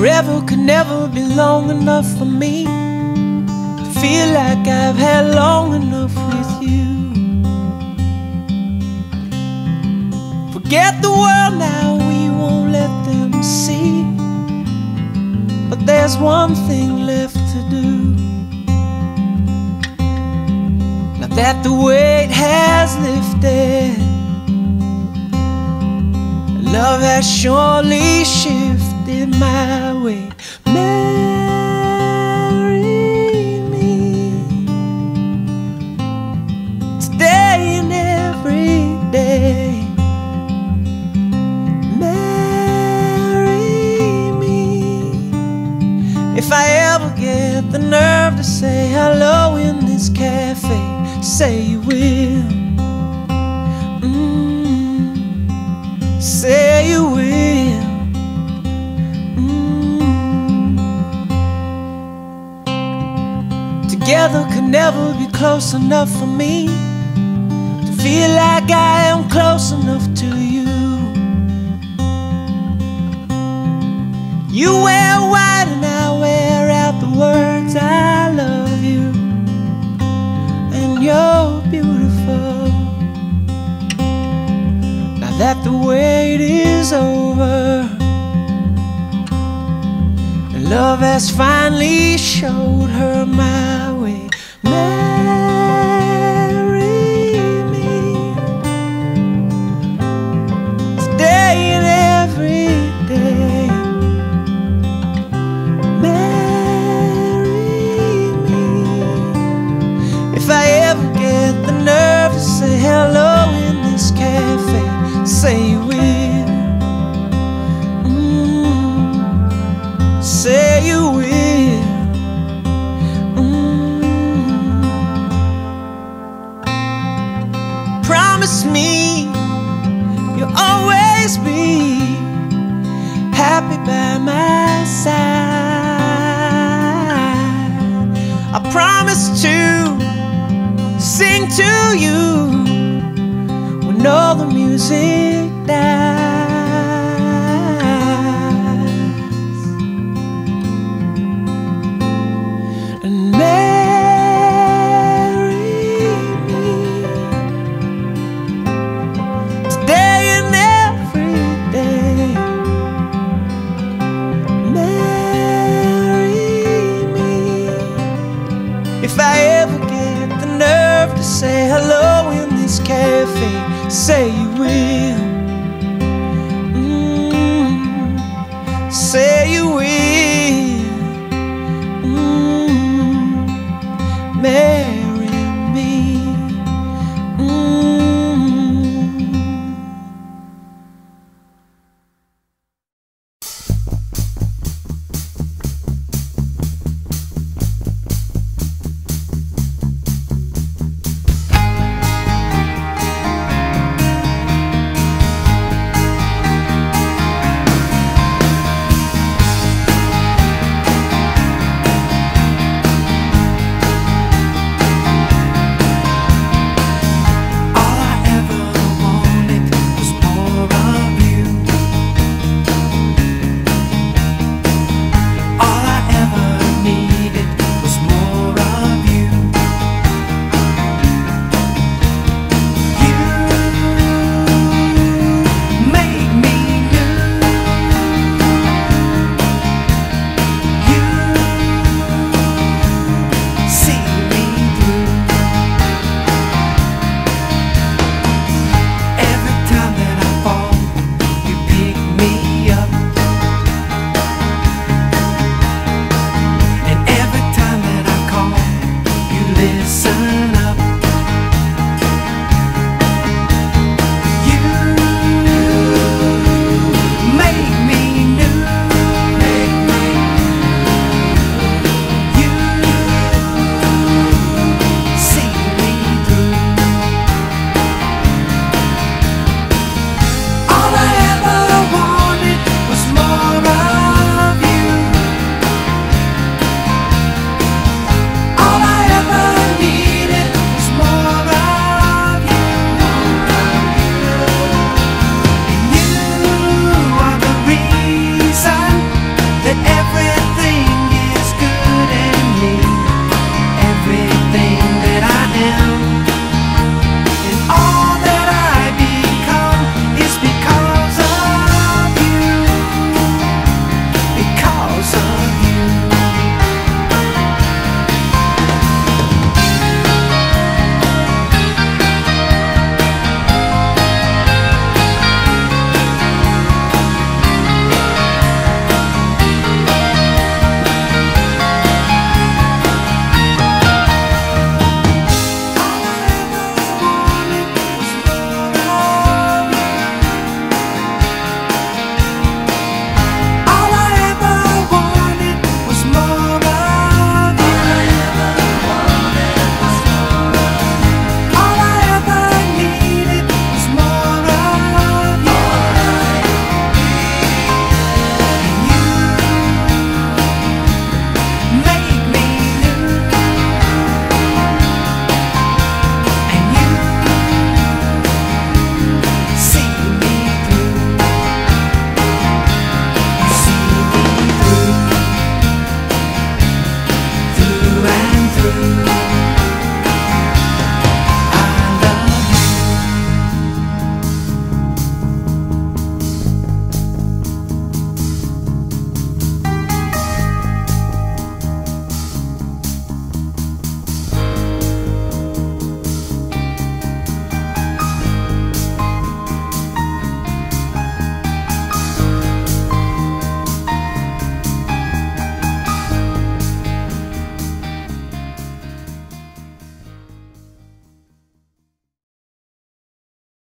Forever could never be long enough for me to feel like I've had long enough with you. Forget the world now, we won't let them see. But there's one thing left to do. Now that the weight has lifted, love has surely shifted my way. Marry me today and every day. Marry me. If I ever get the nerve to say hello in this cafe, say you will. Say you will. Together could never be close enough for me to feel like I am close enough to you. You wear white and I wear out the words I love you, and you're beautiful. Now that the wait is over, and love has finally showed her my way. Marry me today and every day. Marry me. If I ever get the nerve to say hello in this cafe, say you will. Say you will. Promise me you'll always be happy by my side. I promise to sing to you when all the music dies. And marry me today and every day. Marry me. If I ever get the nerve to say hello in this cafe, say you will. Say you will.